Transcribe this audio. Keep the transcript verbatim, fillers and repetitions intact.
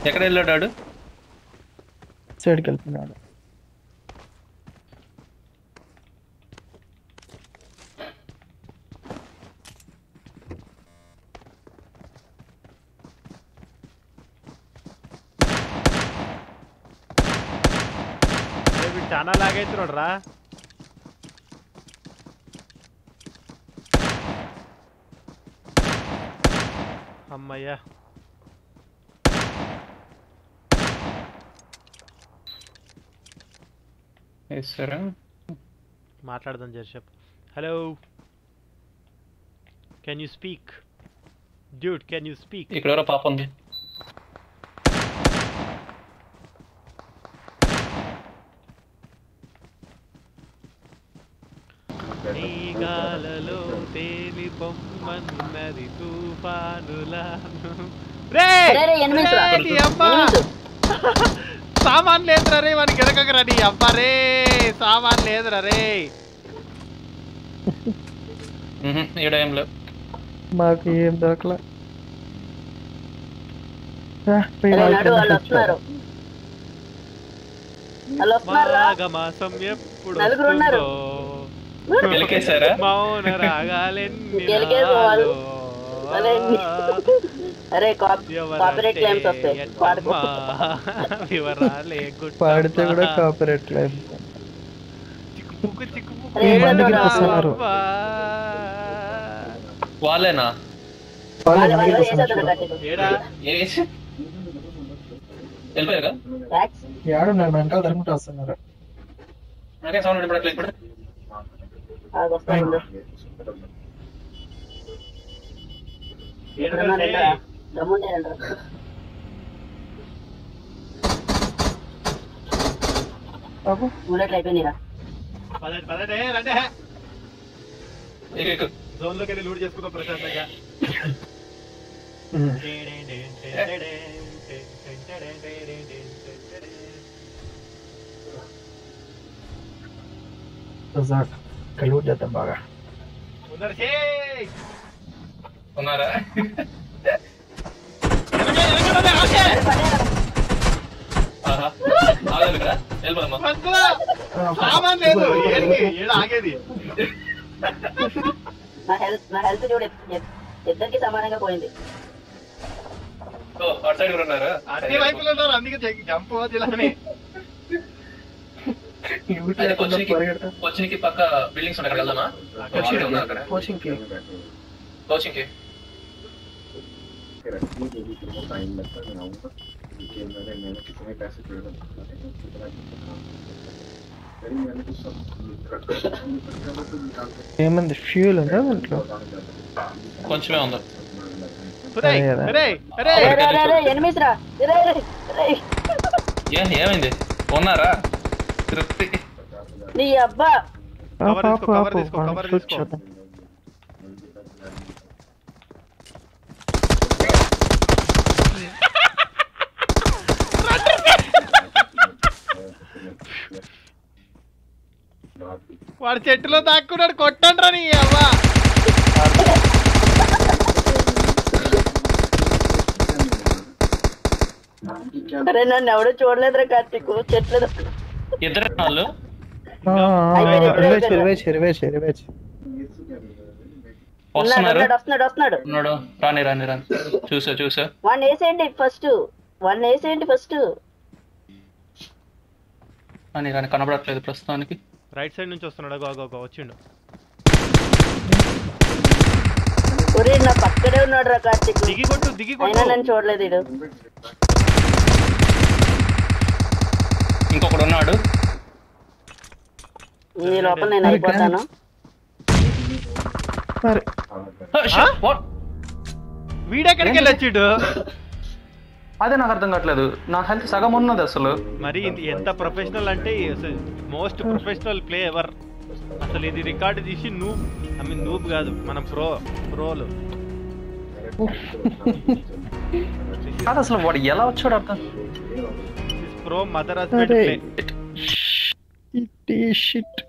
ఎక్కడ వెళ్ళాడు? సైడ్కి వెళ్తున్నాడు. చాలా లాగైతున్నాడు రా. అమ్మయ్యా మాట్లాడదాం జర్షప్. Hello, can you speak dude? Can you speak? ఇక్కడ ఎవరో పాప ఉంది. నీగాలలో తేలి బొమ్మన్నది తుఫానులను. సామాన్ లేదురా రే, వానికి ఎదగకరా నీ అబ్బా రే. సామాన్ లేదురా రే. మాకు ఏం దొరకలే. మాఘమాసం ఎప్పుడు మౌన రాగాలెన్ని పాడితే కూడా కాపీరైట్ క్లెయిమ్. వాళ్ళేనా? ఏడున్నారు వెనకాల ధర్మట వస్తున్నారు. జోన్ లోకి వెళ్ళి లూట్ చేసుకుందాం ప్రశాంతంగా. లూట్ చేద్దాం బాగా. ఉన్నారా? సామాన్ లేదు ఆగేది. నా హెల్త్ నా హెల్త్ చూడు ఇద్దరికి సమానంగా పోయింది. అన్ని వైపులు ఉన్నారు, అందుకే జంప్ జిల్లాని. కోచింగ్ పక్క బిల్డింగ్స్ ఉన్నాయి, వెళ్దామా? కోచింగ్ కి కోచింగ్ కి ఏమంది ఫ్యూల్ ఉందా దాంట్లో? కొంచెమే ఉంది. ఏమైంది? ఉన్నారా? తృప్తి నీ అబ్బా. వాడు చెట్టులో దాక్కున్నాడు, కొట్టండ్రా నీ అవ్వా. అరే నన్ను ఎవడో చూడలేదురా కార్తీక్. చెట్లు ఇద్దరు వాళ్ళు వస్తున్నాడు వస్తున్నాడు. రాని రాని రాని చూసా చూసా. వన్ వేసేయండి ఫస్ట్, వన్ వేసేయండి ఫస్ట్. రాని రాని కనబడట్లేదు ప్రస్తుతానికి. రైట్ సైడ్ నుంచి వస్తున్నాడు. గో వచ్చిండు. ఒరే నా పక్కనే ఉన్నాడు రా కార్తీక్. దిగి కొట్టు దిగి కొట్టు. అయినా నన్ను చూడలేదు ఇడు. ఇంకొకడు ఉన్నాడు. ఈ లోపల నేను అయిపోతాను. వీడెక్కడికి వెళ్ళి వచ్చిండు? అదే నాకు అర్థం కావట్లేదు. నా హెల్త్ సగం ఉన్నది అసలు. మరి ఎంత ప్రొఫెషనల్ అంటే మోస్ట్ ప్రొఫెషనల్ ప్లే ఎవర్. అసలు ఇది రికార్డు తీసి నూబ్, ఐ మీన్ నూబ్ కాదు, మనం ప్రో ప్రోలు. అసలు వాడు ఎలా వచ్చాడు అర్థం. Pro mother husband play. Shit